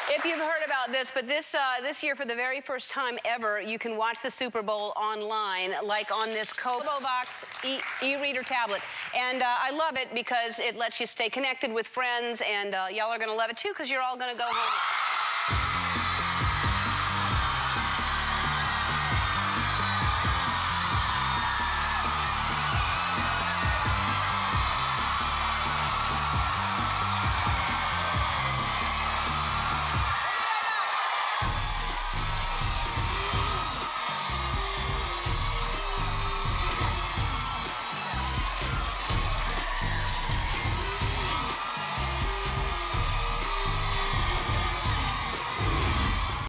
If you've heard about this, but this year, for the very first time ever, you can watch the Super Bowl online, like on this Kobo Vox e-reader tablet. And I love it because it lets you stay connected with friends, and y'all are going to love it, too, because you're all going to go home.